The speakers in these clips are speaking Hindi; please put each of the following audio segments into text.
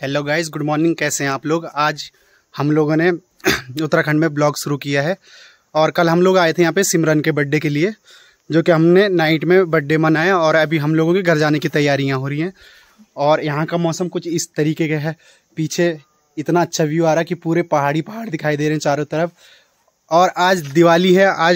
Hello guys, good morning. कैसे हैं आप लोग। आज हम लोगों ने उत्तराखंड में ब्लॉग शुरू किया है और कल हम लोग आए थे यहाँ पे सिमरन के बर्थडे के लिए, जो कि हमने नाइट में बर्थडे मनाया और अभी हम लोगों के घर जाने की तैयारियाँ हो रही हैं। और यहाँ का मौसम कुछ इस तरीके का है, पीछे इतना अच्छा व्यू आ रहा है कि पूरे पहाड़ दिखाई दे रहे हैं चारों तरफ। और आज दिवाली है, आज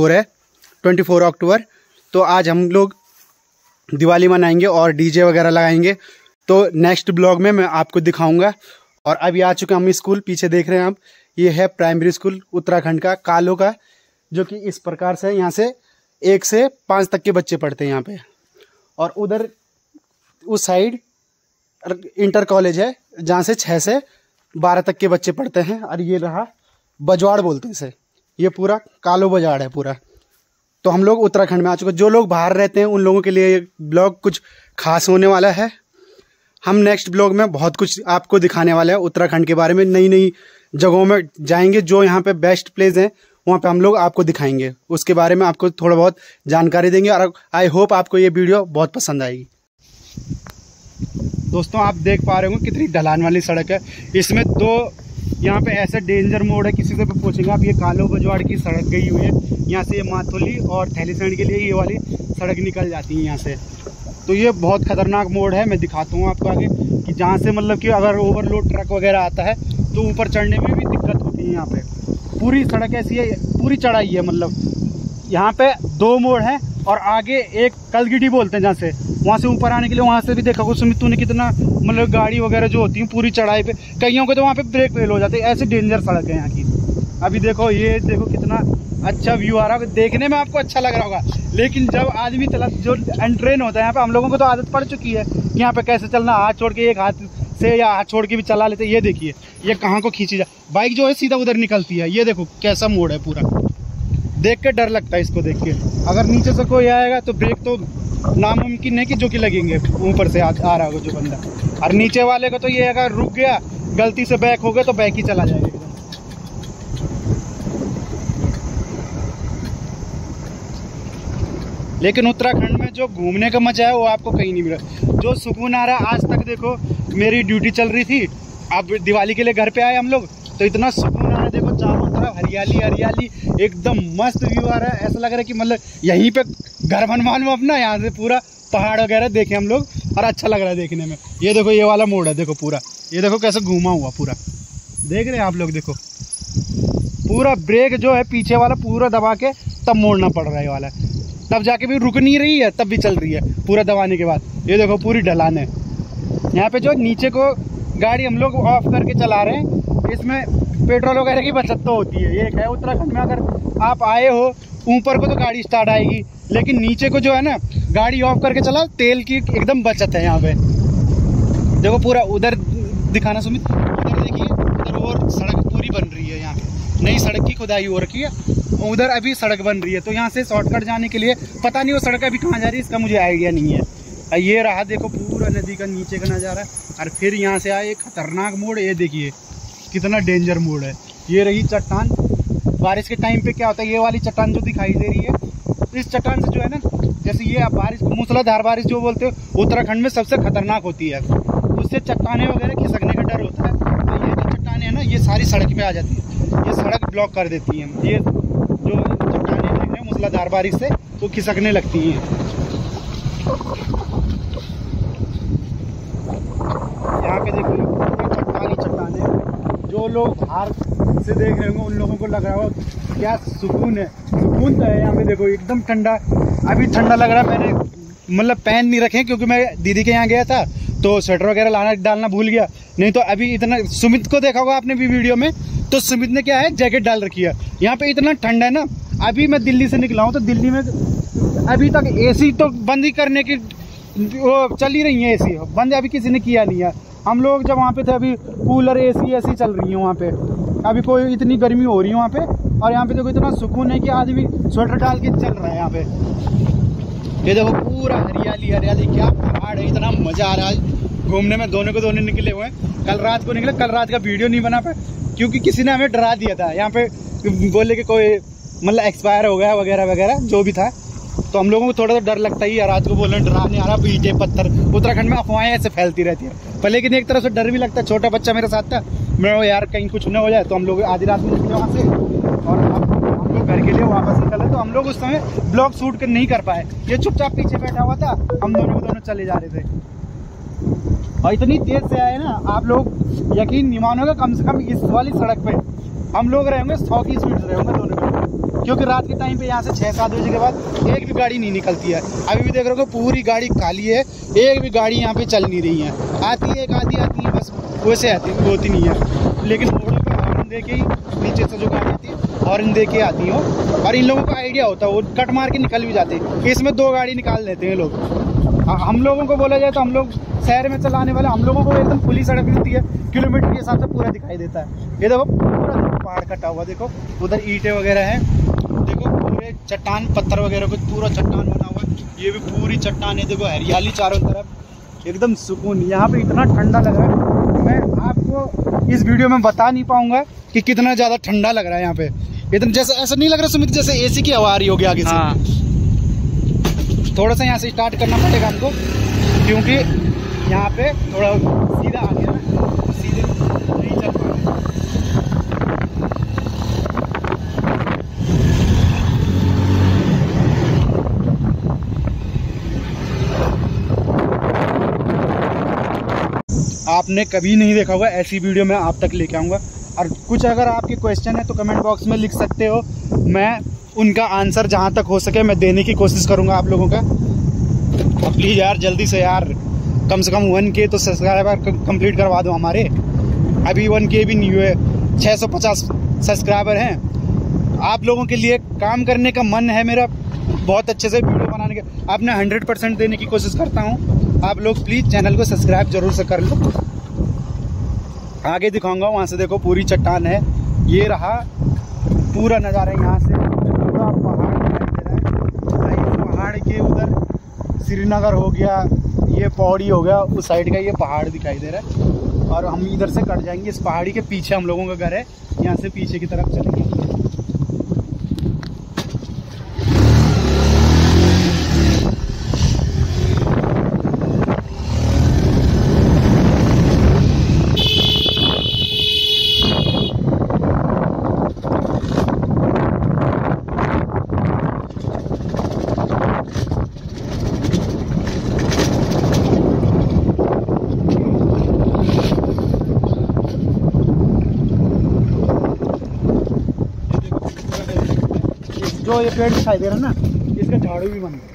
24 अक्टूबर। तो आज हम लोग दिवाली मनाएंगे और डीजे वगैरह लगाएंगे। तो नेक्स्ट ब्लॉग में मैं आपको दिखाऊंगा। और अभी आ चुके हम स्कूल, पीछे देख रहे हैं आप, ये है प्राइमरी स्कूल उत्तराखंड का, कालो का, जो कि इस प्रकार से यहाँ से 1 से 5 तक के बच्चे पढ़ते हैं यहाँ पे। और उधर उस साइड इंटर कॉलेज है जहाँ से 6 से 12 तक के बच्चे पढ़ते हैं। और ये रहा बजवाड़ बोलते हैं इसे, ये पूरा कालो बजाड़ है पूरा। तो हम लोग उत्तराखंड में आ चुके हैं। जो लोग बाहर रहते हैं उन लोगों के लिए ये ब्लॉग कुछ खास होने वाला है। हम नेक्स्ट ब्लॉग में बहुत कुछ आपको दिखाने वाले हैं उत्तराखंड के बारे में, नई जगहों में जाएंगे, जो यहाँ पे बेस्ट प्लेस हैं वहाँ पे हम लोग आपको दिखाएंगे, उसके बारे में आपको थोड़ा बहुत जानकारी देंगे। और आई होप आपको ये वीडियो बहुत पसंद आएगी। दोस्तों, आप देख पा रहे होंगे कितनी ढलान वाली सड़क है। इसमें 2 यहाँ पे ऐसे डेंजर मोड है, किसी से भी पूछेंगे आप। ये कालो बजवाड़ की सड़क गई हुई है, यहाँ से ये माथोली और थैलीसैंड के लिए ये वाली सड़क निकल जाती है यहाँ से। तो ये बहुत खतरनाक मोड है, मैं दिखाता हूँ आपको आगे, कि जहाँ से मतलब कि अगर ओवरलोड ट्रक वगैरह आता है तो ऊपर चढ़ने में भी दिक्कत होती है। यहाँ पे पूरी सड़क ऐसी है, पूरी चढ़ाई है। मतलब यहाँ पे 2 मोड़ हैं और आगे एक कलगिटी बोलते हैं, जहाँ से वहाँ से ऊपर आने के लिए, वहाँ से भी देखा सुमित तूने कितना मतलब गाड़ी वगैरह जो होती है पूरी चढ़ाई पे, कईयों के तो वहाँ पे ब्रेक फेल हो जाते हैं। ऐसे डेंजर सड़क है यहाँ की। अभी देखो, ये देखो कितना अच्छा व्यू आ रहा है, देखने में आपको अच्छा लग रहा होगा, लेकिन जब आदमी जो अनट्रेन होता है यहाँ पे, हम लोगों को तो आदत पड़ चुकी है कि यहाँ पे कैसे चलना, हाथ छोड़ के एक हाथ से या हाथ छोड़ के भी चला लेते। ये देखिए ये कहाँ को खींची जा, बाइक जो है सीधा उधर निकलती है। ये देखो कैसा मोड़ है पूरा, देख के डर लगता है इसको देख के। अगर नीचे से कोई आएगा तो ब्रेक तो नामुमकिन है कि जो कि लगेंगे, ऊपर से आ रहा होगा जो बंदा। और नीचे वाले को तो ये अगर रुक गया, गलती से बैक हो गया तो बैक ही चला जाएगा। लेकिन उत्तराखंड में जो घूमने का मजा है वो आपको कहीं नहीं मिला, जो सुकून आ रहा है। आज तक देखो मेरी ड्यूटी चल रही थी, अब दिवाली के लिए घर पे आए हम लोग, तो इतना सुकून आ रहा है। देखो चारों तरफ हरियाली, एकदम मस्त व्यू आ रहा है। ऐसा लग रहा है कि मतलब यहीं पे घर बनवा लो अपना, यहाँ से पूरा पहाड़ वगैरह देखे हम लोग, और अच्छा लग रहा है देखने में। ये देखो ये वाला मोड़ है, देखो पूरा, ये देखो कैसे घूमा हुआ पूरा, देख रहे हैं आप लोग। देखो पूरा ब्रेक जो है पीछे वाला पूरा दबा के तब मोड़ना पड़ रहा है वाला, तब जाके भी रुक नहीं रही है, तब भी चल रही है पूरा दबाने के बाद। ये देखो पूरी ढलान है यहाँ पे। जो नीचे को गाड़ी हम लोग ऑफ करके चला रहे हैं, इसमें पेट्रोल वगैरह की बचत तो होती है। ये है उत्तराखंड में, अगर आप आए हो ऊपर को तो गाड़ी स्टार्ट आएगी, लेकिन नीचे को जो है ना, गाड़ी ऑफ करके चला, तेल की एकदम बचत है यहाँ पे। देखो पूरा उधर दिखाना सुमित, उधर देखिए, उधर और सड़क पूरी बन रही है। यहाँ पे नई सड़क की खुदाई हो रखी है, उधर अभी सड़क बन रही है। तो यहाँ से शॉर्टकट जाने के लिए पता नहीं वो सड़क अभी कहाँ जा रही है, इसका मुझे आइडिया नहीं है। ये रहा देखो पूरा नदी का नीचे का नज़ारा। और फिर यहाँ से आए खतरनाक मोड़, ये देखिए कितना डेंजर मोड़ है। ये रही चट्टान, बारिश के टाइम पे क्या होता है, ये वाली चट्टान जो दिखाई दे रही है, इस चट्टान से जो है ना, जैसे ये बारिश, मूसलाधार बारिश जो बोलते हो उत्तराखंड में सबसे खतरनाक होती है, उससे चट्टाने वगैरह खिसकने का डर होता है। और ये जो चट्टाने हैं ना, ये सारी सड़क में आ जाती है, ये सड़क ब्लॉक कर देती हैं। ये जो चट्टाने देख रहे हैं मूसलाधार बारिश से वो खिसकने लगती हैं। यहाँ पे देखो चट्टाने, जो लोग बाहर से देख रहे होंगे उन लोगों को लग रहा होगा क्या सुकून है। सुकून तो है यहाँ पे। देखो एकदम ठंडा, अभी ठंडा लग रहा है। मैंने मतलब पहन नहीं रखे क्योंकि मैं दीदी के यहाँ गया था तो स्वेटर वगैरह डालना भूल गया, नहीं तो अभी इतना। सुमित को देखा होगा आपने भी वीडियो में, तो सुमित ने क्या है जैकेट डाल रखी है। यहाँ पे इतना ठंडा है ना, अभी मैं दिल्ली से निकला हूँ तो दिल्ली में अभी तक एसी तो बंद ही करने की वो चल ही रही है, एसी बंद अभी किसी ने किया नहीं है। हम लोग जब वहाँ पे थे अभी कूलर एसी चल रही है वहाँ पे, अभी कोई इतनी गर्मी हो रही है वहाँ पे। और यहाँ पे देखो इतना सुकून है कि आदमी स्वेटर डाल के चल रहा है यहाँ पे। ये देखो पूरा हरियाली, क्या पहाड़ है, इतना मजा आ रहा है घूमने में। दोनों निकले हुए हैं, कल रात को निकले, कल रात का वीडियो नहीं बना पाए क्योंकि किसी ने हमें डरा दिया था। यहाँ पे बोले कि कोई मतलब एक्सपायर हो गया वगैरह वगैरह जो भी था, तो हम लोगों को थोड़ा सा डर लगता ही है, रात को बोलना डराने आ रहा, ईंटें पत्थर। उत्तराखंड में अफवाहें ऐसे फैलती रहती है, पर लेकिन एक तरफ से डर भी लगता है। छोटा बच्चा मेरे साथ था, मैं यार कहीं कुछ न हो जाए, तो हम लोग आधी रात में निकले वहाँ से और हम लोग घर के लिए वापस निकले। तो हम लोग उस समय ब्लॉग शूट नहीं कर पाए, ये चुपचाप पीछे बैठा हुआ था, हम दोनों चले जा रहे थे और इतनी तेज से आए ना, आप लोग यकीन नहीं मानोगे, कम से कम इस वाली सड़क पे हम लोग रहेंगे 100 की स्पीड से रहेंगे दोनों में, क्योंकि रात के टाइम पे यहाँ से 6-7 बजे के बाद एक भी गाड़ी नहीं निकलती है। अभी भी देख रहे हो पूरी गाड़ी खाली है, एक भी गाड़ी यहाँ पे चल नहीं रही है। आती है एक आधी आती है, बस वैसे आती है, होती नहीं है। लेकिन मोड़ों पर हॉर्न दे के ही नीचे से जो गाड़ी आती है हॉर्न दे के आती हो, और इन लोगों का आइडिया होता है, वो कट मार के निकल भी जाते हैं। इसमें 2 गाड़ी निकाल देते हैं लोग। हम लोगों को बोला जाए तो हम लोग शहर में चलाने वाले, हम लोगों को एकदम खुली सड़क मिलती है, किलोमीटर के हिसाब से पूरा दिखाई देता है। ये देखो पूरा पहाड़ कटा हुआ, देखो उधर ईंटें वगैरह हैं, देखो पूरे चट्टान पत्थर वगैरह कुछ पूरा चट्टान बना हुआ है। ये भी पूरी चट्टान है, देखो हरियाली चारों तरफ, एकदम सुकून। यहाँ पे इतना ठंडा लग रहा है, मैं आपको इस वीडियो में बता नहीं पाऊंगा कि कितना ज़्यादा ठंडा लग रहा है यहाँ पे। इतना जैसे ऐसा नहीं लग रहा सुमित जैसे एसी की हवा आ रही होगी आगे से। हाँ। थोड़ा सा यहाँ से स्टार्ट करना पड़ेगा हमको, क्योंकि यहाँ पे थोड़ा सीधा आ गया ना, सीधे नहीं चल पा रहे। आपने कभी नहीं देखा होगा ऐसी वीडियो मैं आप तक लेके आऊँगा। और कुछ अगर आपके क्वेश्चन है तो कमेंट बॉक्स में लिख सकते हो, मैं उनका आंसर जहाँ तक हो सके मैं देने की कोशिश करूँगा आप लोगों का। प्लीज़ यार जल्दी से यार कम से कम 1K तो सब्सक्राइबर कंप्लीट करवा दो हमारे। अभी 1K भी नहीं हुए, 650 सब्सक्राइबर हैं। आप लोगों के लिए काम करने का मन है मेरा, बहुत अच्छे से वीडियो बनाने के, आपने 100% देने की कोशिश करता हूँ। आप लोग प्लीज़ चैनल को सब्सक्राइब जरूर से कर लो। आगे दिखाऊंगा, वहाँ से देखो पूरी चट्टान है, ये रहा पूरा नज़ारा। यहाँ से पूरा पहाड़ दिखाई दे रहा है, पहाड़ के उधर श्रीनगर हो गया, ये पौड़ी हो गया, उस साइड का ये पहाड़ दिखाई दे रहा है। और हम इधर से कट जाएंगे, इस पहाड़ी के पीछे हम लोगों का घर है, यहाँ से पीछे की तरफ चलेंगे। जो ये पेड़ दिखाई दे रहा है ना, इसका झाड़ू भी बन गया।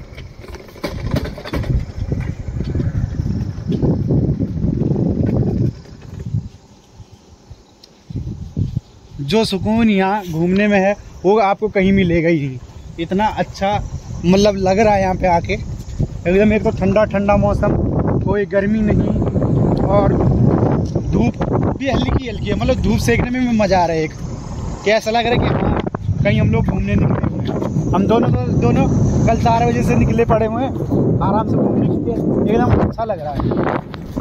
जो सुकून यहाँ घूमने में है वो आपको कहीं मिलेगा ही नहीं। इतना अच्छा मतलब लग रहा है यहाँ पे आके, एकदम एक तो ठंडा ठंडा मौसम, कोई गर्मी नहीं, और धूप भी हल्की हल्की है, मतलब धूप सेकने में भी मज़ा आ रहा है। एक कैसा लग रहा है कि हाँ कहीं हम लोग घूमने निकले हुए हैं। हम दोनों कल 4 बजे से निकले पड़े हुए हैं आराम से घूमने के लिए, एकदम अच्छा लग रहा है।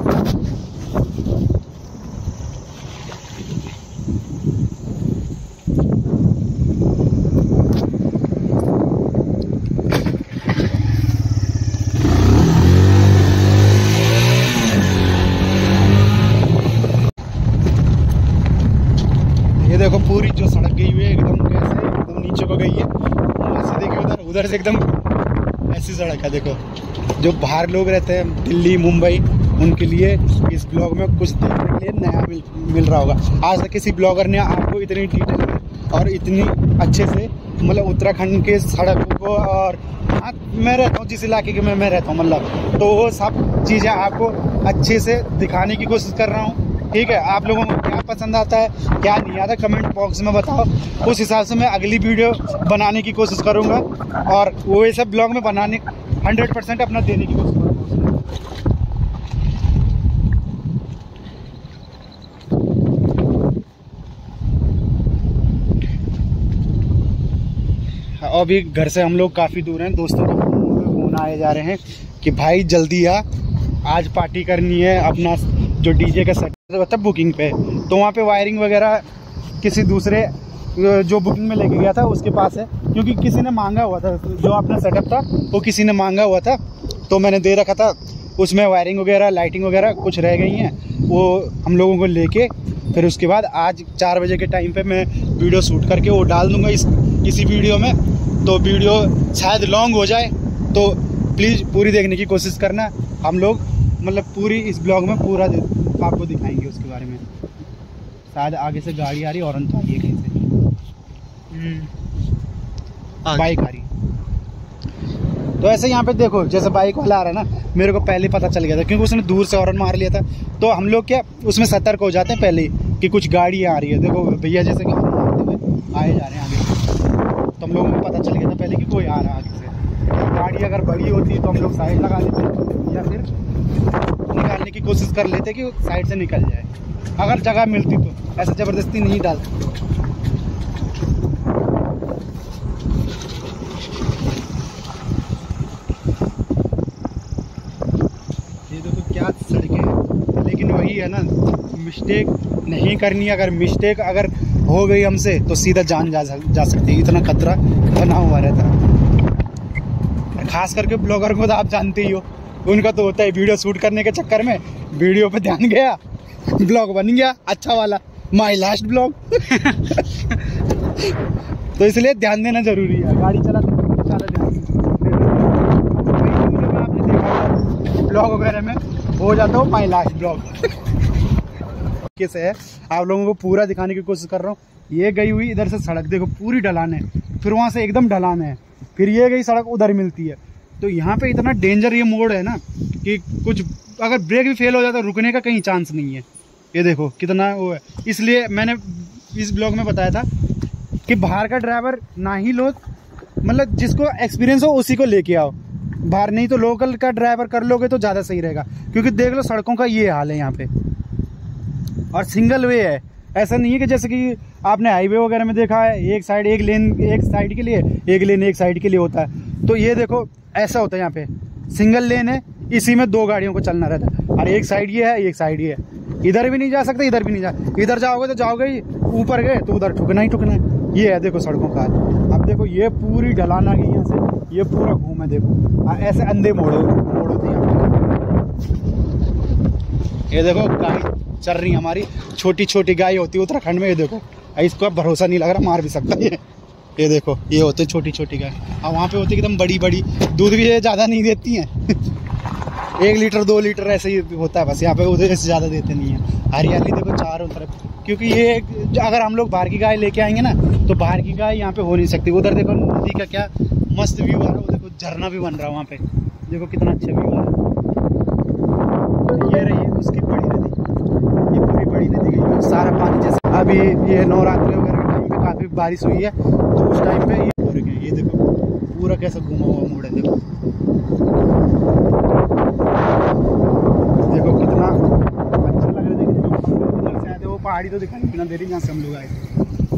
ये देखो पूरी जो सड़क गई हुई है एकदम कैसे एकदम नीचे को गई है, वहाँ से देखिए उधर से एकदम ऐसी सड़क है। देखो जो बाहर लोग रहते हैं दिल्ली मुंबई, उनके लिए इस ब्लॉग में कुछ देखने के लिए नया मिल रहा होगा। आज तक किसी ब्लॉगर ने आपको इतनी डिटेल में और इतनी अच्छे से मतलब उत्तराखंड के सड़क को, और मैं रहता हूँ जिस इलाके के में मैं रहता हूँ मतलब, तो वो सब चीज़ें आपको अच्छे से दिखाने की कोशिश कर रहा हूँ। ठीक है, आप लोगों को क्या पसंद आता है क्या नहीं आता कमेंट बॉक्स में बताओ, उस हिसाब से मैं अगली वीडियो बनाने की कोशिश करूँगा, और वो ये सब ब्लॉग में बनाने 100% अपना देने की कोशिश करूँगा। अभी घर से हम लोग काफ़ी दूर हैं, दोस्तों का फोन आए जा रहे हैं कि भाई जल्दी आ, आज पार्टी करनी है, अपना जो डीजे का सेट होता है बुकिंग पे, तो वहाँ पे वायरिंग वगैरह किसी दूसरे जो बुकिंग में लेके गया था उसके पास है, क्योंकि किसी ने मांगा हुआ था, जो अपना सेटअप था वो किसी ने मांगा हुआ था, तो मैंने दे रखा था। उसमें वायरिंग वगैरह, लाइटिंग वगैरह कुछ रह गई हैं, वो हम लोगों को लेके फिर उसके बाद आज 4 बजे के टाइम पे मैं वीडियो शूट करके वो डाल दूंगा इसी वीडियो में। तो वीडियो शायद लॉन्ग हो जाए, तो प्लीज़ पूरी देखने की कोशिश करना। हम लोग मतलब पूरी इस ब्लॉग में पूरा आपको दिखाएंगे उसके बारे में। शायद आगे से गाड़ी आ रही, और तो आ रही है कहीं से, बाइक आ रही। तो ऐसे यहाँ पे देखो, जैसे बाइक वाला आ रहा है ना, मेरे को पहले पता चल गया था, क्योंकि उसने दूर से हॉर्न मार लिया था। तो हम लोग क्या उसमें सतर्क हो जाते हैं पहले ही कि कुछ गाड़ी आ रही है। देखो भैया जैसे कि हॉर्न मारते हुए आए जा रहे हैं आगे, तो हम लोगों को पता चल गया था पहले कि कोई आ रहा है आगे से। गाड़ी अगर बड़ी होती तो हम लोग साइड लगा लेते या फिर निकालने की कोशिश कर लेते कि साइड से निकल जाए, अगर जगह मिलती तो। ऐसे ज़बरदस्ती नहीं डालते। ये देखो क्या सड़कें, लेकिन वही है ना, मिस्टेक नहीं करनी। अगर मिस्टेक अगर हो गई हमसे तो सीधा जान जा सकती है, इतना खतरा बना हुआ रहता है। खास करके ब्लॉगर को तो आप जानते ही हो, उनका तो होता है वीडियो शूट करने के चक्कर में वीडियो पे ध्यान गया, ब्लॉग बन गया अच्छा वाला, माय लास्ट ब्लॉग। तो इसलिए ध्यान देना जरूरी है, गाड़ी चलाते ज़्यादा ध्यान आपने देखा ब्लॉग वगैरह में हो जाता हो माय लास्ट ब्लॉग। कैसे है आप लोगों को पूरा दिखाने की कोशिश कर रहा हूँ। ये गई हुई इधर से सड़क देखो पूरी ढलान है, फिर वहाँ से एकदम ढलान है, फिर ये गई सड़क उधर मिलती है। तो यहाँ पे इतना डेंजर ये मोड़ है ना कि कुछ अगर ब्रेक भी फेल हो जाता है रुकने का कहीं चांस नहीं है। ये देखो कितना वो है। इसलिए मैंने इस ब्लॉग में बताया था कि बाहर का ड्राइवर ना ही लो, मतलब जिसको एक्सपीरियंस हो उसी को लेके आओ बाहर, नहीं तो लोकल का ड्राइवर कर लोगे तो ज़्यादा सही रहेगा। क्योंकि देख लो सड़कों का ये हाल है यहाँ पे, और सिंगल वे है। ऐसा नहीं है कि जैसे कि आपने हाईवे वगैरह में देखा है एक साइड एक लेन एक साइड के लिए, एक लेन एक साइड के लिए होता है। तो ये देखो ऐसा होता है, यहाँ पे सिंगल लेन है, इसी में 2 गाड़ियों को चलना रहता है, और एक साइड ये है एक साइड ये है। इधर भी नहीं जा सकते, इधर भी नहीं जा, इधर जाओगे तो जाओगे ही, ऊपर गए तो उधर ठुकना ही ठुकना है। ये है देखो सड़कों का। अब देखो ये पूरी ढलान आ गई यहाँ से, ये पूरा घूम है देखो, ऐसे अंधे मोड़ होते हैं यहाँ पे। ये देखो गाय चल रही हमारी, छोटी छोटी गाय होती है उत्तराखंड में। ये देखो इसको भरोसा नहीं लग रहा, मार भी सकता है ये देखो ये होते छोटी छोटी गाय, और वहाँ पे होती है एकदम बड़ी बड़ी, दूध भी ये ज़्यादा नहीं देती हैं। 1 लीटर 2 लीटर ऐसे ही होता है बस। यहाँ पे उधर से ज़्यादा देते नहीं है। हरियाली देखो चारों तरफ, क्योंकि ये अगर हम लोग बाहर की गाय लेके आएंगे ना तो बाहर की गाय यहाँ पे हो नहीं सकती। उधर देखो नदी का क्या मस्त व्यू आ रहा है, देखो झरना भी बन रहा है वहाँ पे, देखो कितना अच्छा व्यू आ रहा है। ये रही उसकी बड़ी नदी, ये पूरी बड़ी नदी गई, सारा पानी जैसे अभी ये नवरात्रि वगैरह के टाइम पे काफ़ी बारिश हुई है तो उस टाइम पे ये पूरे गए। ये देखो पूरा कैसा घुमा हुआ मोड़ है, देखो देखो कितना अच्छा लग रहा है देखने में। हम लोग उधर से आए थे, वो पहाड़ी तो दिखाई बिना दे रही जहाँ से हम लोग आए थे।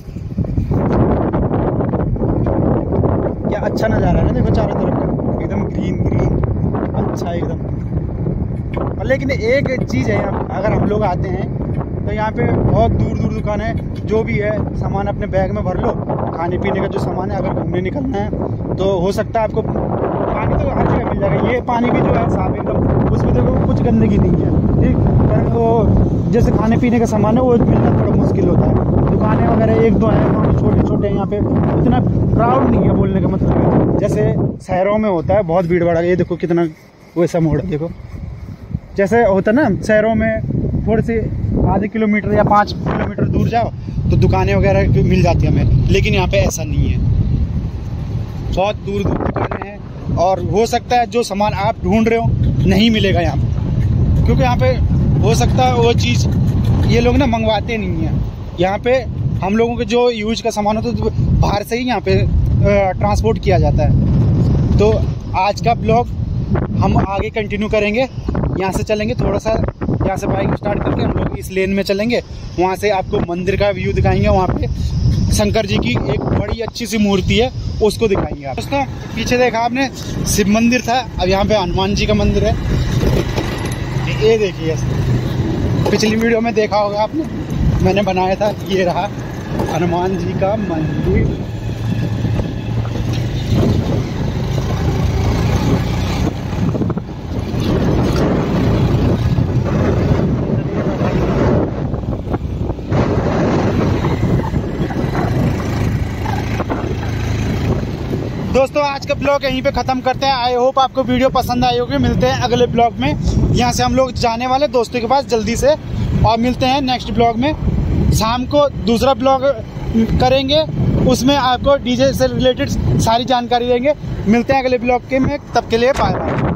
क्या अच्छा नज़ारा है ना, देखो चारों तरफ का एकदम ग्रीन ग्रीन अच्छा एकदम। और लेकिन एक चीज़ है यहाँ, अगर हम लोग आते हैं तो यहाँ पे बहुत दूर दूर दुकान है, जो भी है सामान अपने बैग में भर लो, खाने पीने का जो सामान है। अगर घूमने निकलना है तो हो सकता है आपको पानी तो हर जगह मिल जाएगा। ये पानी भी जो है साफ एकदम, उसमें देखो कुछ गंदगी नहीं है, ठीक। पर वो जैसे खाने पीने का सामान है वो मिलना थोड़ा मुश्किल होता है। दुकानें वगैरह 1-2 हैं, वहाँ पे छोटे छोटे, यहाँ पे इतना क्राउड नहीं है, बोलने का मतलब जैसे शहरों में होता है बहुत भीड़ भाड़। ये देखो कितना वैसा मोड़ है, देखो जैसे होता है ना शहरों में, थोड़े से आधे किलोमीटर या 5 किलोमीटर दूर जाओ तो दुकानें वगैरह मिल जाती है हमें, लेकिन यहाँ पे ऐसा नहीं है। बहुत दूर दूर दुकानें हैं, और हो सकता है जो सामान आप ढूंढ रहे हो नहीं मिलेगा यहाँ पे, क्योंकि यहाँ पे हो सकता है वो चीज़ ये लोग ना मंगवाते नहीं हैं। यहाँ पे हम लोगों के जो यूज का सामान होता है तो बाहर से ही यहाँ पे ट्रांसपोर्ट किया जाता है। तो आज का ब्लॉग हम आगे कंटिन्यू करेंगे, यहाँ से चलेंगे थोड़ा सा, यहाँ से बाइक स्टार्ट करके हम लोग इस लेन में चलेंगे, वहाँ से आपको मंदिर का व्यू दिखाएंगे। वहाँ पे शंकर जी की एक बड़ी अच्छी सी मूर्ति है, उसको दिखाएंगे आप। दोस्तों पीछे देखा आपने शिव मंदिर था, अब यहाँ पे हनुमान जी का मंदिर है। ये देखिए पिछली वीडियो में देखा होगा आपने, मैंने बनाया था, ये रहा हनुमान जी का मंदिर। दोस्तों आज का ब्लॉग यहीं पे ख़त्म करते हैं। आई होप आपको वीडियो पसंद आई होगी। मिलते हैं अगले ब्लॉग में। यहाँ से हम लोग जाने वाले दोस्तों के पास जल्दी से, और मिलते हैं नेक्स्ट ब्लॉग में। शाम को दूसरा ब्लॉग करेंगे, उसमें आपको डीजे से रिलेटेड सारी जानकारी देंगे। मिलते हैं अगले ब्लॉग के में, तब के लिए बाय बाय।